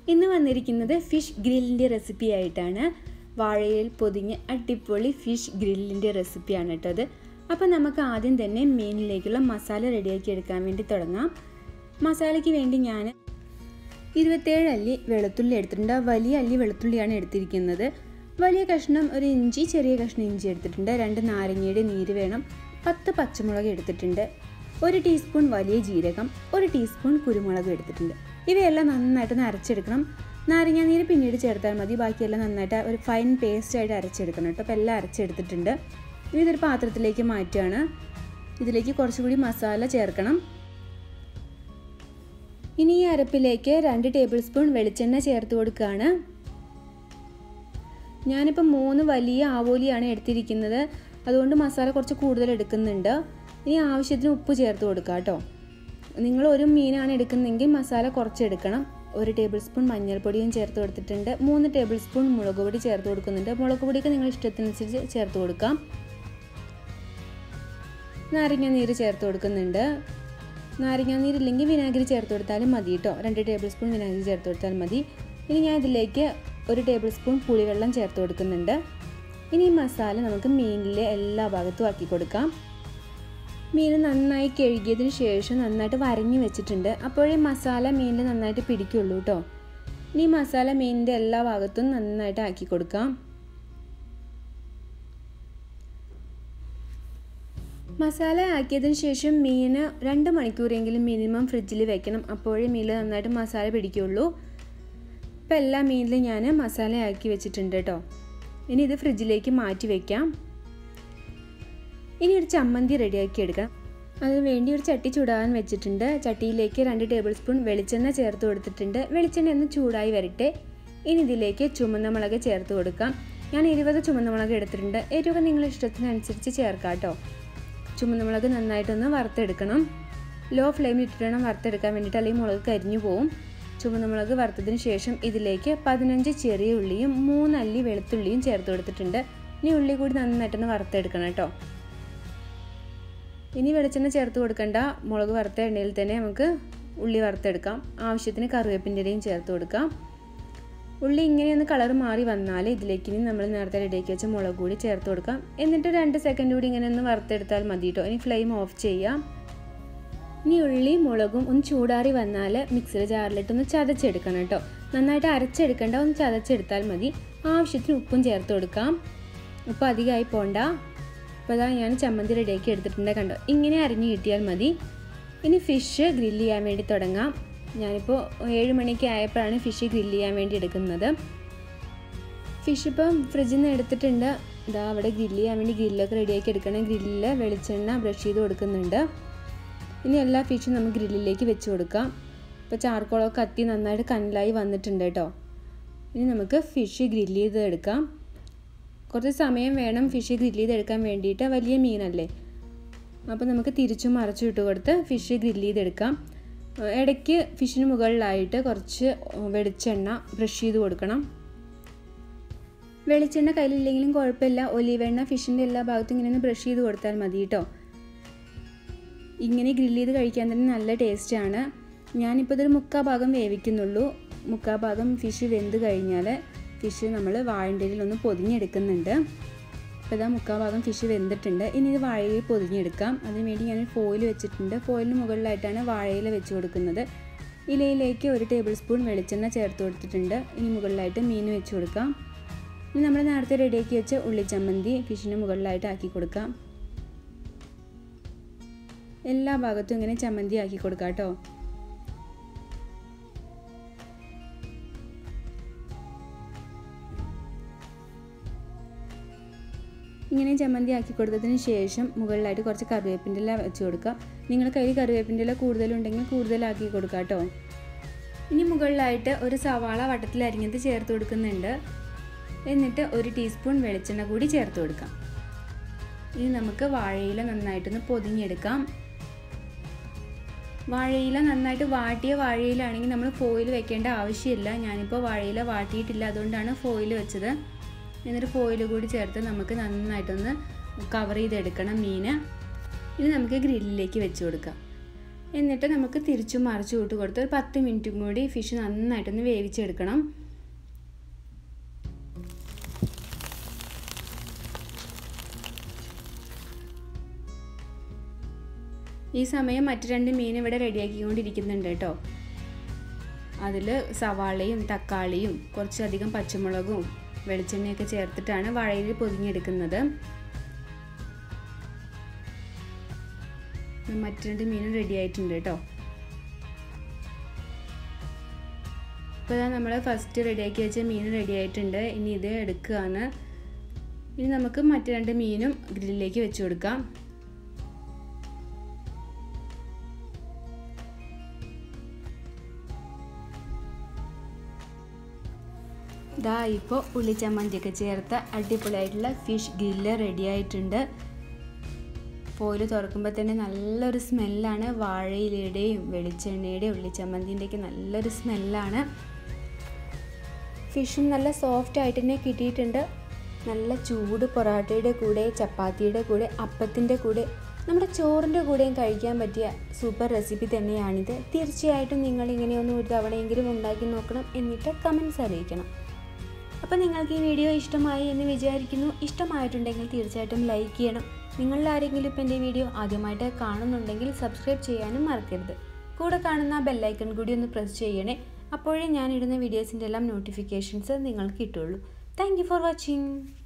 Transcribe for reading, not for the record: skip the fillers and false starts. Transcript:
ഇന്ന് വന്നിരിക്കുന്നത് fish ഗ്രില്ലിൻ്റെ recipe ആയിട്ടാണ്. വാഴയിൽ പൊതിഞ്ഞ അടിപൊളി ഫിഷ് ഗ്രില്ലിൻ്റെ റെസിപ്പിയാണ് കേട്ടോ അത്. അപ്പോൾ നമുക്ക് ആദ്യം തന്നെ മീനിലേക്കുള്ള മസാല റെഡിയാക്കി എടുക്കാൻ വേണ്ടി തുടങ്ങാം. മസാലയ്ക്ക് വേണ്ടി ഞാൻ 27 അല്ലി വെളുത്തുള്ളി എടുത്തിട്ടുണ്ട്. വലിയ അല്ലി വെളുത്തുള്ളിയാണ് എടുത്തിരിക്കുന്നത്. വലിയ കഷ്ണം ഒരു ഇഞ്ചി, ചെറിയ കഷ്ണം ഇഞ്ചി എടുത്തിട്ടുണ്ട്. 2 നാരങ്ങയുടെ നീര് വേണം. 10 പച്ചമുളക് എടുത്തിട്ടുണ്ട്. 1 ടീസ്പൂൺ വലിയ ജീരകം, 1 ടീസ്പൂൺ കുരുമുളക് എടുത്തിട്ടുണ്ട്. ഇവയെല്ലാം നന്നായിട്ടൊന്ന് അരച്ചെടുക്കണം. നാരങ്ങ നീര് പിന്നീട് ചേർത്താൽ മതി. ബാക്കിയെല്ലാം നന്നായിട്ട് ഒരു ഫൈൻ പേസ്റ്റായിട്ട് അരച്ചെടുക്കണം കേട്ടോ. അപ്പോൾ എല്ലാം അരച്ചെടുത്തിട്ടുണ്ട്. ഇനി ഇതൊരു പാത്രത്തിലേക്ക് മാറ്റുകയാണ്. ഇതിലേക്ക് കുറച്ചുകൂടി മസാല ചേർക്കണം. ഇനി ഈ അരപ്പിലേക്ക് 2 ടേബിൾ സ്പൂൺ വെളിച്ചെണ്ണ ചേർത്ത് കൊടുക്കുകയാണ്. ഞാനിപ്പോൾ 3 വലിയ ആവോലിയാണ് എടുത്തിരിക്കുന്നത്. അതുകൊണ്ട് മസാല കുറച്ച് കൂടുതൽ എടുക്കുന്നുണ്ട്. ഇനി ആവശ്യത്തിന് ഉപ്പ് ചേർത്ത് കൊടുക്കുക കേട്ടോ. നിങ്ങൾ ഒരു മീനാണ് എടുക്കുന്നതെങ്കിൽ മസാല കുറച്ചെടുക്കണം. 1 ടേബിൾ സ്പൂൺ മഞ്ഞൾപ്പൊടിയും ചേർത്ത് കൊടുത്തിട്ടുണ്ട്. 3 ടേബിൾ സ്പൂൺ മുളക് പൊടി ചേർത്ത് കൊടുക്കുന്നുണ്ട്. മുളക് പൊടിയൊക്കെ നിങ്ങൾ ഇഷ്ടത്തിനനുസരിച്ച് ചേർത്ത് കൊടുക്കാം. നാരങ്ങ നീര് ചേർത്ത് കൊടുക്കുന്നുണ്ട്. നാരങ്ങ നീരില്ലെങ്കിൽ വിനാഗിരി ചേർത്ത് കൊടുത്താലും മതി കേട്ടോ. 2 ടേബിൾ സ്പൂൺ വിനാഗിരി ചേർത്ത് കൊടുത്താൽ മതി. ഇനി ഞാൻ ഇതിലേക്ക് 1 ടേബിൾ സ്പൂൺ പുളിവെള്ളം ചേർത്ത് കൊടുക്കുന്നുണ്ട്. ഇനി ഈ മസാല നമുക്ക് മീനിലെ എല്ലാ ഭാഗത്തും ആക്കി കൊടുക്കാം. മീൻ നന്നായി കഴുകിയതിന് ശേഷം നന്നായിട്ട് വരഞ്ഞു വെച്ചിട്ടുണ്ട്. അപ്പോഴേ മസാല മീനിൽ നന്നായിട്ട് പിടിക്കുള്ളൂ കേട്ടോ. ഇനി മസാല മീനിൻ്റെ എല്ലാ ഭാഗത്തും നന്നായിട്ട് ആക്കി കൊടുക്കാം. മസാല ആക്കിയതിന് ശേഷം മീൻ 2 മണിക്കൂറെങ്കിലും മിനിമം ഫ്രിഡ്ജിൽ വെക്കണം. അപ്പോഴേ മീനിൽ നന്നായിട്ട് മസാല പിടിക്കുള്ളൂ. ഇപ്പോൾ എല്ലാ മീനിലും ഞാൻ മസാല ആക്കി വെച്ചിട്ടുണ്ട് കേട്ടോ. ഇനി ഇത് ഫ്രിഡ്ജിലേക്ക് മാറ്റി വയ്ക്കാം. ഇനി ഒരു ചമ്മന്തി റെഡിയാക്കി എടുക്കാം. അതിന് വേണ്ടി ഒരു ചട്ടി ചൂടാൻ വെച്ചിട്ടുണ്ട്. ചട്ടിയിലേക്ക് 2 ടേബിൾ സ്പൂൺ വെളിച്ചെണ്ണ ചേർത്ത് കൊടുത്തിട്ടുണ്ട്. വെളിച്ചെണ്ണ ഒന്ന് ചൂടായി വരട്ടെ. ഇനി ഇതിലേക്ക് ചുമന്ന മുളക് ചേർത്ത് കൊടുക്കാം. ഞാൻ 20 ചുമന്ന മുളക് എടുത്തിട്ടുണ്ട്. എരിവൊക്കെ നിങ്ങളുടെ ഇഷ്ടത്തിനനുസരിച്ച് ചേർക്കാം കേട്ടോ. ചുമന്ന മുളക് നന്നായിട്ടൊന്ന് വറുത്തെടുക്കണം. ലോ ഫ്ലെയിമിൽ ഇട്ടിട്ട് വേണം വറുത്തെടുക്കാൻ വേണ്ടിയിട്ട്, അല്ലെങ്കിൽ മുളക് കരിഞ്ഞു പോവും. ചുമന്ന മുളക് വറുത്തതിന് ശേഷം ഇതിലേക്ക് 15 ചെറിയ ഉള്ളിയും 3 അല്ലി വെളുത്തുള്ളിയും ചേർത്ത് കൊടുത്തിട്ടുണ്ട്. ഇനി ഉള്ളി കൂടി നന്നായിട്ടൊന്ന് വറുത്തെടുക്കണം കേട്ടോ. ഇനി വെളിച്ചെണ്ണ ചേർത്ത് കൊടുക്കണ്ട. മുളക് വറുത്ത എണ്ണയിൽ തന്നെ നമുക്ക് ഉള്ളി വറുത്തെടുക്കാം. ആവശ്യത്തിന് കറിവേപ്പിൻ്റെ ഇലയും ചേർത്ത് കൊടുക്കാം. ഉള്ളി ഇങ്ങനെയൊന്ന് കളർ മാറി വന്നാൽ ഇതിലേക്ക് ഇനി നമ്മൾ നേരത്തെ റെഡിയാക്കി വെച്ച മുളക് കൂടി ചേർത്ത് കൊടുക്കാം. എന്നിട്ട് 2 സെക്കൻഡ് കൂടി ഇങ്ങനെ ഒന്ന് വറുത്തെടുത്താൽ മതി കേട്ടോ. ഇനി ഫ്ലെയിം ഓഫ് ചെയ്യാം. ഇനി ഉള്ളി മുളകും ഒന്ന് ചൂടാറി വന്നാൽ മിക്സിയുടെ ജാറിലിട്ടൊന്ന് ചതച്ചെടുക്കണം കേട്ടോ. നന്നായിട്ട് അരച്ചെടുക്കേണ്ട, ഒന്ന് ചതച്ചെടുത്താൽ മതി. ആവശ്യത്തിന് ഉപ്പും ചേർത്ത് കൊടുക്കാം. ഉപ്പ് അധികമായി പോണ്ട. അപ്പോൾ അതാ ഞാൻ ചമ്മന്തി റെഡിയാക്കി എടുത്തിട്ടുണ്ട്. കണ്ടോ, ഇങ്ങനെ അരിഞ്ഞ് കിട്ടിയാൽ മതി. ഇനി ഫിഷ് ഗ്രില്ല് ചെയ്യാൻ വേണ്ടി തുടങ്ങാം. ഞാനിപ്പോൾ 7 മണിക്ക് ആയപ്പോഴാണ് ഫിഷ് ഗ്രില്ല് ചെയ്യാൻ വേണ്ടി എടുക്കുന്നത്. ഫിഷ് ഇപ്പം ഫ്രിഡ്ജിൽ നിന്ന് എടുത്തിട്ടുണ്ട്. ഇതാ അവിടെ ഗ്രില്ല് ചെയ്യാൻ വേണ്ടി ഗ്രില്ലൊക്കെ റെഡിയാക്കി എടുക്കണം. ഗ്രില്ലിൽ വെളിച്ചെണ്ണ ബ്രഷ് ചെയ്ത് കൊടുക്കുന്നുണ്ട്. ഇനി എല്ലാ ഫിഷും നമുക്ക് ഗ്രില്ലിലേക്ക് വെച്ച് കൊടുക്കാം. ഇപ്പോൾ ചാർക്കോളൊക്കെ കത്തി നന്നായിട്ട് കനലായി വന്നിട്ടുണ്ട് കേട്ടോ. ഇനി നമുക്ക് ഫിഷ് ഗ്രില്ല് ചെയ്ത് എടുക്കാം. കുറച്ച് സമയം വേണം ഫിഷ് ഗ്രില്ല് ചെയ്തെടുക്കാൻ വേണ്ടിയിട്ട്. വലിയ മീനല്ലേ, അപ്പോൾ നമുക്ക് തിരിച്ചും മറിച്ചും ഇട്ട് കൊടുത്ത് ഫിഷ് ഗ്രില്ല് ചെയ്തെടുക്കാം. ഇടയ്ക്ക് ഫിഷിന് മുകളിലായിട്ട് കുറച്ച് വെളിച്ചെണ്ണ ബ്രഷ് ചെയ്ത് കൊടുക്കണം. വെളിച്ചെണ്ണ കയ്യിലില്ലെങ്കിലും കുഴപ്പമില്ല. ഒലീവ് എണ്ണ ഫിഷിൻ്റെ എല്ലാ ഭാഗത്തും ഇങ്ങനെ ഒന്ന് ബ്രഷ് ചെയ്ത് കൊടുത്താൽ മതി കേട്ടോ. ഇങ്ങനെ ഗ്രില്ല് ചെയ്ത് കഴിക്കാൻ തന്നെ നല്ല ടേസ്റ്റാണ്. ഞാനിപ്പോൾ ഇതൊരു 3/4 ഭാഗം വേവിക്കുന്നുള്ളൂ. 3/4 ഭാഗം ഫിഷ് വെന്ത് കഴിഞ്ഞാൽ ഫിഷ് നമ്മൾ വാഴൻ്റെ ഒന്ന് പൊതിഞ്ഞെടുക്കുന്നുണ്ട്. അപ്പോൾ ഇതാ 3/4 ഭാഗം ഫിഷ് വെന്തിട്ടുണ്ട്. ഇനി ഇത് വാഴയിൽ പൊതിഞ്ഞെടുക്കാം. അതിനുവേണ്ടി ഞാൻ ഫോയിൽ വെച്ചിട്ടുണ്ട്. ഫോയിലിന് മുകളിലായിട്ടാണ് വാഴയില വെച്ച് കൊടുക്കുന്നത്. ഇലയിലേക്ക് 1 ടേബിൾ സ്പൂൺ വെളിച്ചെണ്ണ ചേർത്ത് കൊടുത്തിട്ടുണ്ട്. ഇനി മുകളിലായിട്ട് മീൻ വെച്ച് കൊടുക്കാം. ഇനി നമ്മൾ നേരത്തെ റെഡിയാക്കി വെച്ച ഉള്ളിച്ചമ്മന്തി ഫിഷിന് മുകളിലായിട്ട് ആക്കി കൊടുക്കാം. എല്ലാ ഭാഗത്തും ഇങ്ങനെ ചമ്മന്തി ആക്കി കൊടുക്കാം കേട്ടോ. ഇങ്ങനെ ചമ്മന്തി ആക്കി കൊടുത്തതിന് ശേഷം മുകളിലായിട്ട് കുറച്ച് കറിവേപ്പിൻ്റെ ഇല വെച്ച് കൊടുക്കുക. നിങ്ങളുടെ കയ്യിൽ കറിവേപ്പിൻ്റെ ഇല കൂടുതലുണ്ടെങ്കിൽ കൂടുതലാക്കി കൊടുക്കുക കേട്ടോ. ഇനി മുകളിലായിട്ട് ഒരു സവാള വട്ടത്തിൽ അരിഞ്ഞത് ചേർത്ത് കൊടുക്കുന്നുണ്ട്. എന്നിട്ട് 1 ടീസ്പൂൺ വെളിച്ചെണ്ണ കൂടി ചേർത്ത് കൊടുക്കാം. ഇനി നമുക്ക് വാഴയില നന്നായിട്ടൊന്ന് പൊതിഞ്ഞെടുക്കാം. വാഴയില നന്നായിട്ട് വാട്ടിയ വാഴയിലാണെങ്കിൽ നമ്മൾ ഫോയിൽ വെക്കേണ്ട ആവശ്യമില്ല. ഞാനിപ്പോൾ വാഴയില വാട്ടിയിട്ടില്ല, അതുകൊണ്ടാണ് ഫോയിൽ വെച്ചത്. എന്നിട്ട് ഫോയിൽ കൂടി ചേർത്ത് നമുക്ക് നന്നായിട്ടൊന്ന് കവർ ചെയ്തെടുക്കണം മീൻ. ഇനി നമുക്ക് ഗ്രില്ലിലേക്ക് വെച്ച് കൊടുക്കാം. എന്നിട്ട് നമുക്ക് തിരിച്ചും മറിച്ചും ഇട്ട് കൊടുത്ത് ഒരു 10 മിനിറ്റും കൂടി ഫിഷ് നന്നായിട്ടൊന്ന് വേവിച്ചെടുക്കണം. ഈ സമയം മറ്റു 2 മീൻ ഇവിടെ റെഡിയാക്കിക്കൊണ്ടിരിക്കുന്നുണ്ട് കേട്ടോ. അതിൽ സവാളയും തക്കാളിയും കുറച്ചധികം പച്ചമുളകും വെളിച്ചെണ്ണയൊക്കെ ചേർത്തിട്ടാണ് വാഴയിൽ പൊതിഞ്ഞെടുക്കുന്നത്. മറ്റു 2 മീനും റെഡി ആയിട്ടുണ്ട് കേട്ടോ. ഇപ്പോൾ നമ്മൾ ഫസ്റ്റ് റെഡിയാക്കി വെച്ച മീൻ റെഡി ആയിട്ടുണ്ട്. ഇനി ഇത് എടുക്കുകയാണ്. ഇനി നമുക്ക് മറ്റു 2 മീനും ഗ്രില്ലിലേക്ക് വെച്ച് കൊടുക്കാം. ദാ ഇപ്പോൾ ഉള്ളിച്ചമ്മന്തിയൊക്കെ ചേർത്ത അടിപൊളിയായിട്ടുള്ള ഫിഷ് ഗ്രില്ല് റെഡി ആയിട്ടുണ്ട്. ഫോയിൽ തുറക്കുമ്പോൾ തന്നെ നല്ലൊരു സ്മെല്ലാണ്. വാഴയിലയുടെയും വെളിച്ചെണ്ണയുടെയും ഉള്ളിച്ചമ്മന്തിൻ്റെയൊക്കെ നല്ലൊരു സ്മെല്ലാണ്. ഫിഷും നല്ല സോഫ്റ്റ് ആയിട്ട് തന്നെ കിട്ടിയിട്ടുണ്ട്. നല്ല ചൂട് പൊറോട്ടയുടെ കൂടെ, ചപ്പാത്തിയുടെ കൂടെ, അപ്പത്തിൻ്റെ കൂടെ, നമ്മുടെ ചോറിൻ്റെ കൂടെയും കഴിക്കാൻ പറ്റിയ സൂപ്പർ റെസിപ്പി തന്നെയാണിത്. തീർച്ചയായിട്ടും നിങ്ങളിങ്ങനെയൊന്നും ഒരു തവണയെങ്കിലും ഉണ്ടാക്കി നോക്കണം. എന്നിട്ട് കമൻസ് അറിയിക്കണം. അപ്പോൾ നിങ്ങൾക്ക് ഈ വീഡിയോ ഇഷ്ടമായി എന്ന് വിചാരിക്കുന്നു. ഇഷ്ടമായിട്ടുണ്ടെങ്കിൽ തീർച്ചയായിട്ടും ലൈക്ക് ചെയ്യണം. നിങ്ങളിൽ ആരെങ്കിലും ഇപ്പോൾ എൻ്റെ വീഡിയോ ആദ്യമായിട്ട് കാണുന്നുണ്ടെങ്കിൽ സബ്സ്ക്രൈബ് ചെയ്യാനും മറക്കരുത്. കൂടെ കാണുന്ന ബെല്ലൈക്കൺ കൂടി ഒന്ന് പ്രസ് ചെയ്യണേ. അപ്പോഴേ ഞാൻ ഇടുന്ന വീഡിയോസിൻ്റെ എല്ലാം നോട്ടിഫിക്കേഷൻസ് നിങ്ങൾക്ക് കിട്ടുള്ളൂ. Thank you for watching.